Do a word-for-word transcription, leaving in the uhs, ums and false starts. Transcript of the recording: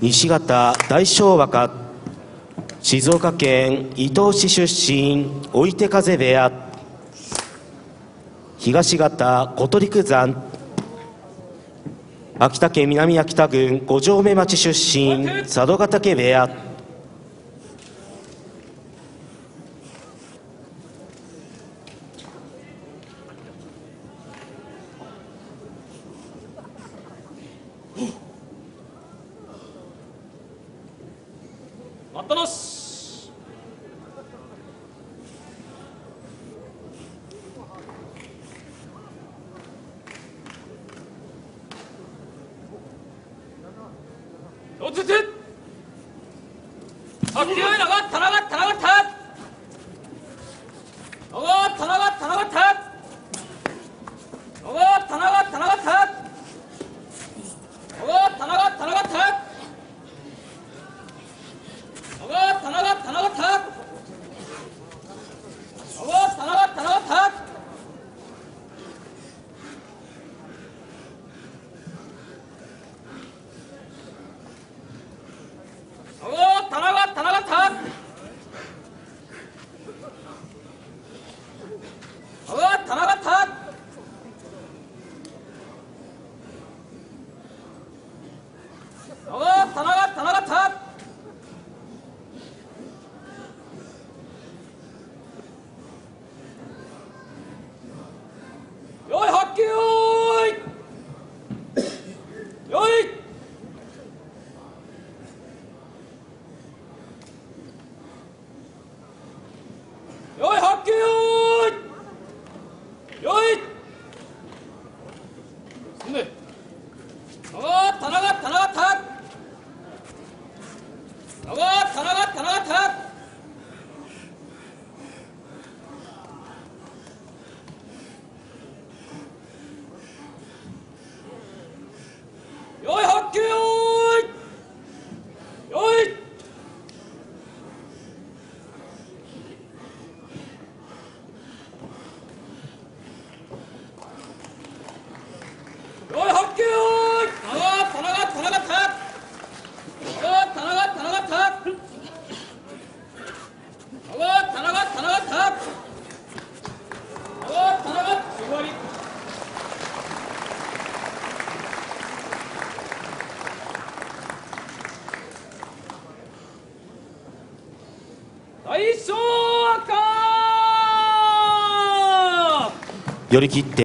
西方大昭和歌、静岡県伊東市出身、追手風部屋。東方琴陸山、秋田県南秋田郡五城目町出身、佐渡ヶ嶽部屋。 待ったなし。おつつあ、強いのがったながったながったおがったながったながったおがったながったながったおがったながったながったおがったながったながったおがったながったながったおがったながったながったおがったながったおがったながったながったよい発球よいよいよい発球よいよい進んでおがったながったながったおがったながったながったよい発球よいよいよい発球よいたながったながったながったたながったながったながったたながったながったながったたながったながった終わり大昇赤寄り切って